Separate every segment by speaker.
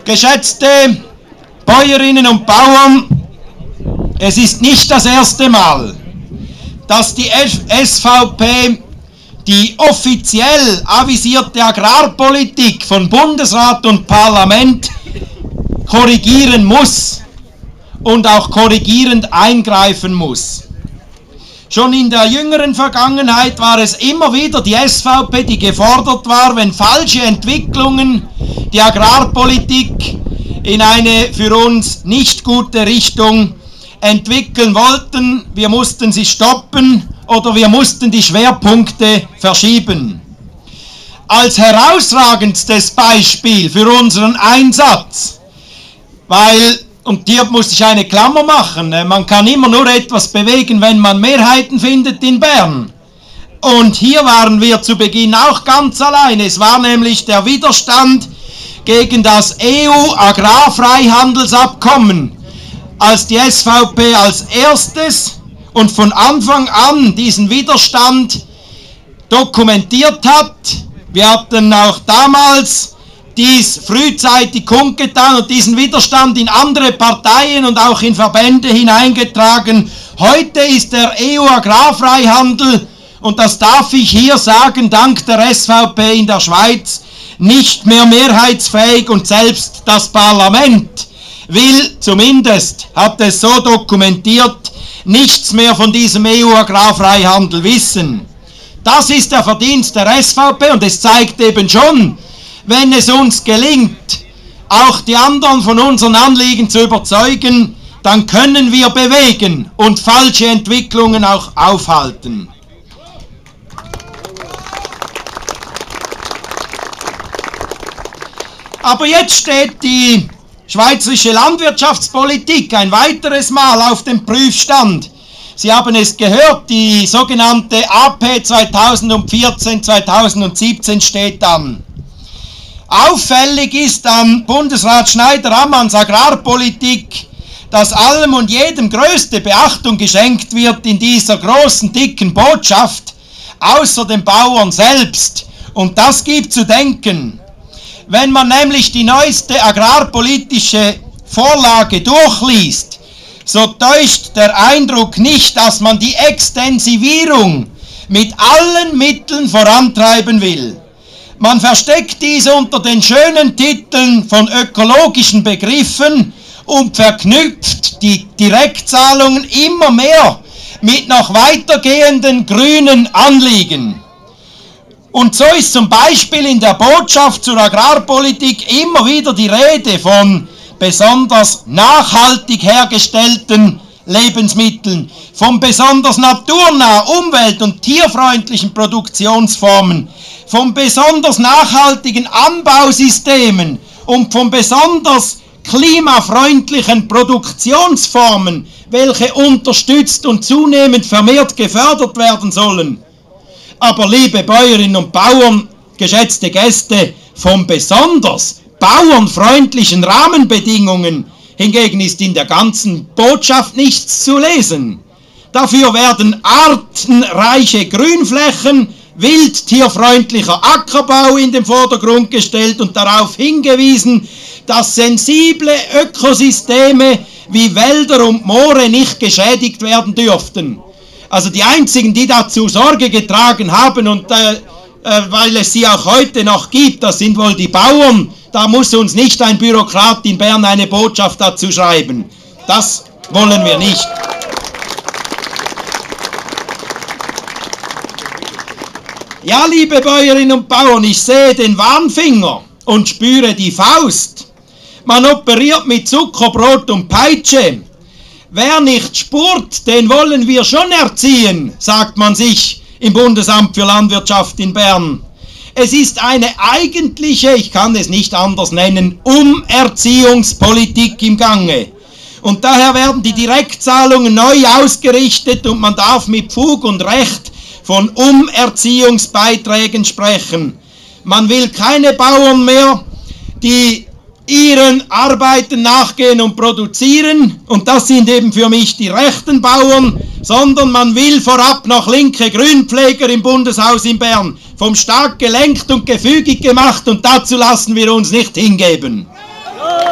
Speaker 1: Geschätzte Bäuerinnen und Bauern, es ist nicht das erste Mal, dass die SVP die offiziell avisierte Agrarpolitik von Bundesrat und Parlament korrigieren muss und auch korrigierend eingreifen muss. Schon in der jüngeren Vergangenheit war es immer wieder die SVP, die gefordert war, wenn falsche Entwicklungen die Agrarpolitik in eine für uns nicht gute Richtung entwickeln wollten, wir mussten sie stoppen oder wir mussten die Schwerpunkte verschieben. Als herausragendstes Beispiel für unseren Einsatz, weil, und hier muss ich eine Klammer machen, man kann immer nur etwas bewegen, wenn man Mehrheiten findet in Bern. Und hier waren wir zu Beginn auch ganz allein. Es war nämlich der Widerstand gegen das EU-Agrarfreihandelsabkommen, als die SVP als erstes und von Anfang an diesen Widerstand dokumentiert hat. Wir hatten auch damals dies frühzeitig kundgetan und diesen Widerstand in andere Parteien und auch in Verbände hineingetragen. Heute ist der EU-Agrarfreihandel, und das darf ich hier sagen, dank der SVP in der Schweiz, nicht mehr mehrheitsfähig, und selbst das Parlament will, zumindest hat es so dokumentiert, nichts mehr von diesem EU-Agrarfreihandel wissen. Das ist der Verdienst der SVP, und es zeigt eben schon, wenn es uns gelingt, auch die anderen von unseren Anliegen zu überzeugen, dann können wir bewegen und falsche Entwicklungen auch aufhalten. Aber jetzt steht die schweizerische Landwirtschaftspolitik ein weiteres Mal auf dem Prüfstand. Sie haben es gehört, die sogenannte AP 2014-2017 steht an. Auffällig ist an Bundesrat Schneider-Ammanns Agrarpolitik, dass allem und jedem größte Beachtung geschenkt wird in dieser großen, dicken Botschaft, außer den Bauern selbst. Und das gibt zu denken. Wenn man nämlich die neueste agrarpolitische Vorlage durchliest, so täuscht der Eindruck nicht, dass man die Extensivierung mit allen Mitteln vorantreiben will. Man versteckt diese unter den schönen Titeln von ökologischen Begriffen und verknüpft die Direktzahlungen immer mehr mit noch weitergehenden grünen Anliegen. Und so ist zum Beispiel in der Botschaft zur Agrarpolitik immer wieder die Rede von besonders nachhaltig hergestellten Lebensmitteln, von besonders naturnah, umwelt- und tierfreundlichen Produktionsformen, von besonders nachhaltigen Anbausystemen und von besonders klimafreundlichen Produktionsformen, welche unterstützt und zunehmend vermehrt gefördert werden sollen. Aber liebe Bäuerinnen und Bauern, geschätzte Gäste, von besonders bauernfreundlichen Rahmenbedingungen hingegen ist in der ganzen Botschaft nichts zu lesen. Dafür werden artenreiche Grünflächen, wildtierfreundlicher Ackerbau in den Vordergrund gestellt und darauf hingewiesen, dass sensible Ökosysteme wie Wälder und Moore nicht geschädigt werden dürften. Also die einzigen, die dazu Sorge getragen haben, und weil es sie auch heute noch gibt, das sind wohl die Bauern. Da muss uns nicht ein Bürokrat in Bern eine Botschaft dazu schreiben. Das wollen wir nicht. Ja, liebe Bäuerinnen und Bauern, ich sehe den Warnfinger und spüre die Faust. Man operiert mit Zuckerbrot und Peitsche. Wer nicht spurt, den wollen wir schon erziehen, sagt man sich im Bundesamt für Landwirtschaft in Bern. Es ist eine eigentliche, ich kann es nicht anders nennen, Umerziehungspolitik im Gange. Und daher werden die Direktzahlungen neu ausgerichtet und man darf mit Fug und Recht von Umerziehungsbeiträgen sprechen. Man will keine Bauern mehr, die ihren Arbeiten nachgehen und produzieren, und das sind eben für mich die rechten Bauern, sondern man will vorab noch linke Grünpfleger im Bundeshaus in Bern, vom Staat gelenkt und gefügig gemacht, und dazu lassen wir uns nicht hingeben.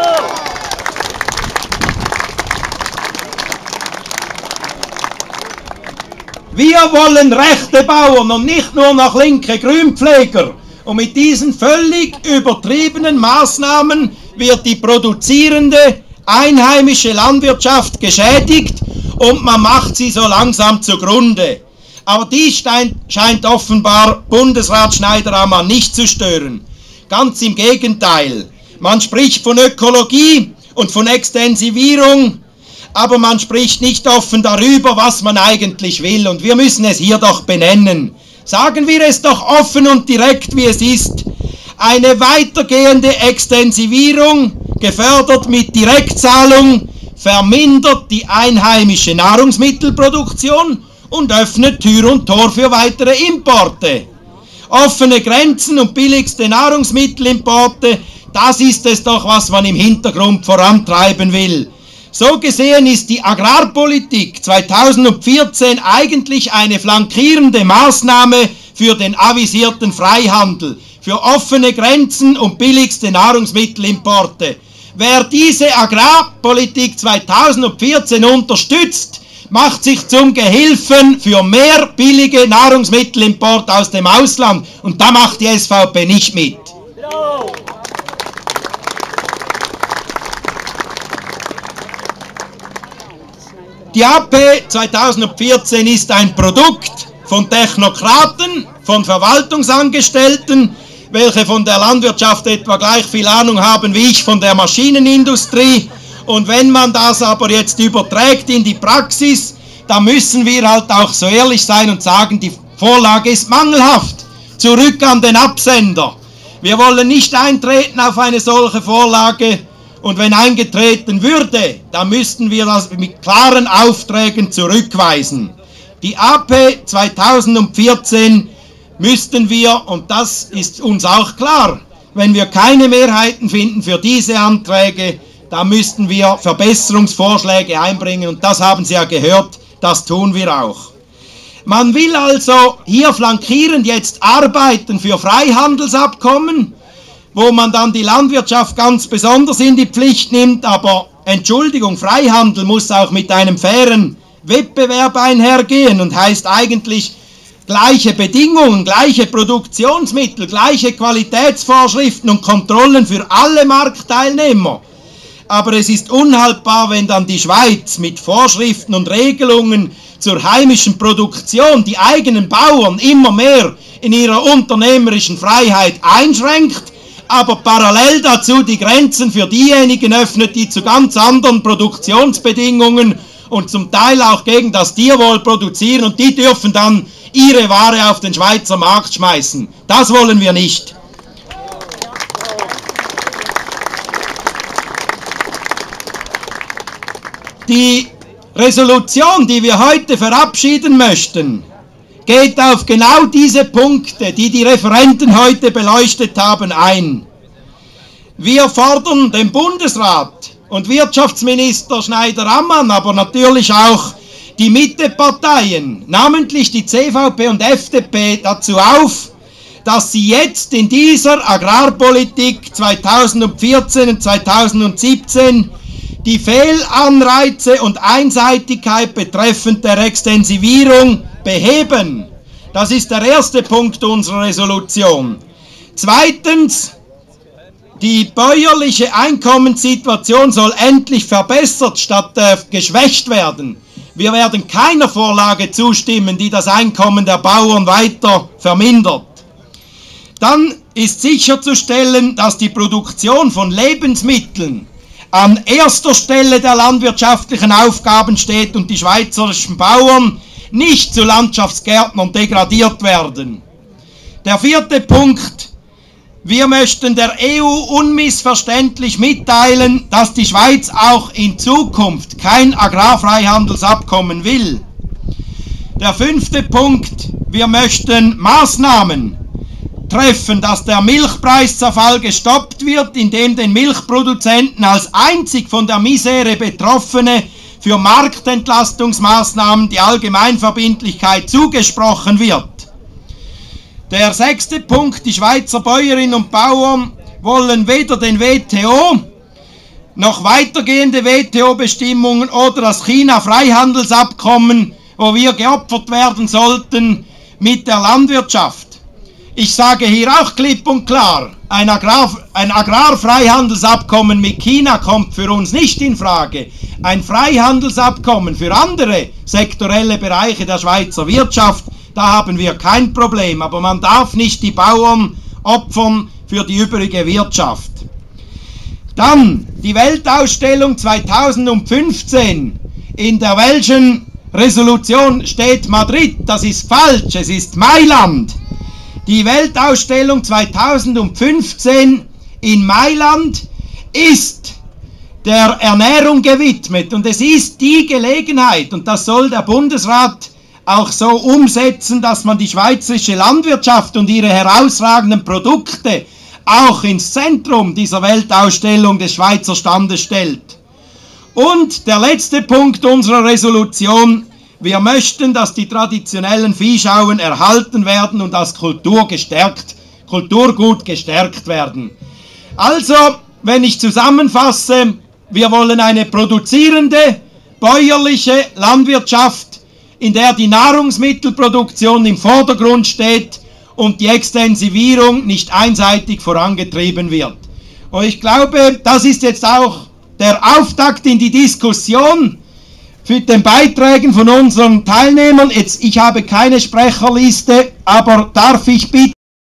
Speaker 1: Wir wollen rechte Bauern und nicht nur noch linke Grünpfleger. Und mit diesen völlig übertriebenen Maßnahmen wird die produzierende einheimische Landwirtschaft geschädigt und man macht sie so langsam zugrunde. Aber dies scheint offenbar Bundesrat Schneider-Ammann nicht zu stören. Ganz im Gegenteil. Man spricht von Ökologie und von Extensivierung, aber man spricht nicht offen darüber, was man eigentlich will. Und wir müssen es hier doch benennen. Sagen wir es doch offen und direkt, wie es ist. Eine weitergehende Extensivierung, gefördert mit Direktzahlung, vermindert die einheimische Nahrungsmittelproduktion und öffnet Tür und Tor für weitere Importe. Offene Grenzen und billigste Nahrungsmittelimporte, das ist es doch, was man im Hintergrund vorantreiben will. So gesehen ist die Agrarpolitik 2014 eigentlich eine flankierende Maßnahme für den avisierten Freihandel, für offene Grenzen und billigste Nahrungsmittelimporte. Wer diese Agrarpolitik 2014 unterstützt, macht sich zum Gehilfen für mehr billige Nahrungsmittelimport aus dem Ausland. Und da macht die SVP nicht mit. Die AP 2014 ist ein Produkt von Technokraten, von Verwaltungsangestellten, welche von der Landwirtschaft etwa gleich viel Ahnung haben wie ich von der Maschinenindustrie. Und wenn man das aber jetzt überträgt in die Praxis, dann müssen wir halt auch so ehrlich sein und sagen, die Vorlage ist mangelhaft. Zurück an den Absender. Wir wollen nicht eintreten auf eine solche Vorlage. Und wenn eingetreten würde, dann müssten wir das mit klaren Aufträgen zurückweisen. Die AP 2014 müssten wir, und das ist uns auch klar, wenn wir keine Mehrheiten finden für diese Anträge, dann müssten wir Verbesserungsvorschläge einbringen. Und das haben Sie ja gehört, das tun wir auch. Man will also hier flankierend jetzt arbeiten für Freihandelsabkommen, wo man dann die Landwirtschaft ganz besonders in die Pflicht nimmt, aber Entschuldigung, Freihandel muss auch mit einem fairen Wettbewerb einhergehen und heißt eigentlich gleiche Bedingungen, gleiche Produktionsmittel, gleiche Qualitätsvorschriften und Kontrollen für alle Marktteilnehmer. Aber es ist unhaltbar, wenn dann die Schweiz mit Vorschriften und Regelungen zur heimischen Produktion die eigenen Bauern immer mehr in ihrer unternehmerischen Freiheit einschränkt, aber parallel dazu die Grenzen für diejenigen öffnet, die zu ganz anderen Produktionsbedingungen und zum Teil auch gegen das Tierwohl produzieren, und die dürfen dann ihre Ware auf den Schweizer Markt schmeißen. Das wollen wir nicht. Die Resolution, die wir heute verabschieden möchten, geht auf genau diese Punkte, die die Referenten heute beleuchtet haben, ein. Wir fordern den Bundesrat und Wirtschaftsminister Schneider-Ammann, aber natürlich auch die Mitteparteien, namentlich die CVP und FDP, dazu auf, dass sie jetzt in dieser Agrarpolitik 2014 und 2017 die Fehlanreize und Einseitigkeit betreffend der Extensivierung beheben. Das ist der erste Punkt unserer Resolution. Zweitens, die bäuerliche Einkommenssituation soll endlich verbessert statt geschwächt werden. Wir werden keiner Vorlage zustimmen, die das Einkommen der Bauern weiter vermindert. Dann ist sicherzustellen, dass die Produktion von Lebensmitteln an erster Stelle der landwirtschaftlichen Aufgaben steht und die schweizerischen Bauern nicht zu Landschaftsgärtnern degradiert werden. Der vierte Punkt: Wir möchten der EU unmissverständlich mitteilen, dass die Schweiz auch in Zukunft kein Agrarfreihandelsabkommen will. Der fünfte Punkt: Wir möchten Maßnahmen treffen, dass der Milchpreiszerfall gestoppt wird, indem den Milchproduzenten als einzig von der Misere Betroffene für Marktentlastungsmaßnahmen die Allgemeinverbindlichkeit zugesprochen wird. Der sechste Punkt: Die Schweizer Bäuerinnen und Bauern wollen weder den WTO noch weitergehende WTO-Bestimmungen oder das China-Freihandelsabkommen wo wir geopfert werden sollten mit der Landwirtschaft. Ich sage hier auch klipp und klar, ein Agrarfreihandelsabkommen mit China kommt für uns nicht in Frage. Ein Freihandelsabkommen für andere sektorelle Bereiche der Schweizer Wirtschaft, da haben wir kein Problem. Aber man darf nicht die Bauern opfern für die übrige Wirtschaft. Dann die Weltausstellung 2015. In der welchen Resolution steht Madrid? Das ist falsch, es ist Mailand. Die Weltausstellung 2015 in Mailand ist der Ernährung gewidmet und es ist die Gelegenheit, und das soll der Bundesrat auch so umsetzen, dass man die schweizerische Landwirtschaft und ihre herausragenden Produkte auch ins Zentrum dieser Weltausstellung des Schweizer Standes stellt. Und der letzte Punkt unserer Resolution: Wir möchten, dass die traditionellen Viehschauen erhalten werden und als Kulturgut gestärkt werden. Also, wenn ich zusammenfasse, wir wollen eine produzierende, bäuerliche Landwirtschaft, in der die Nahrungsmittelproduktion im Vordergrund steht und die Extensivierung nicht einseitig vorangetrieben wird. Und ich glaube, das ist jetzt auch der Auftakt in die Diskussion für den Beiträgen von unseren Teilnehmern. Jetzt, ich habe keine Sprecherliste, aber darf ich bitten,